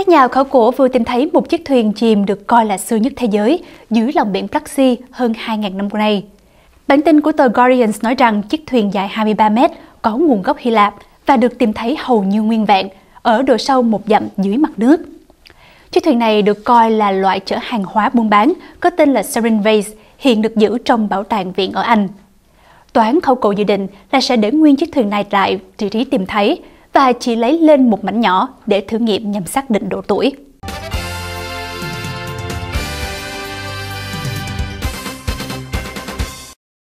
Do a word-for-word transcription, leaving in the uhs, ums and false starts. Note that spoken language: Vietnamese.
nhà khảo cổ vừa tìm thấy một chiếc thuyền chìm được coi là xưa nhất thế giới dưới lòng biển Black Sea hơn hai nghìn năm nay. Bản tin của tờ Guardian nói rằng chiếc thuyền dài hai mươi ba mét có nguồn gốc Hy Lạp và được tìm thấy hầu như nguyên vẹn ở độ sâu một dặm dưới mặt nước. Chiếc thuyền này được coi là loại chở hàng hóa buôn bán có tên là Siren Vase, hiện được giữ trong bảo tàng viện ở Anh. Tòa án khảo cổ dự định là sẽ để nguyên chiếc thuyền này tại vị trí tìm thấy và chỉ lấy lên một mảnh nhỏ để thử nghiệm nhằm xác định độ tuổi.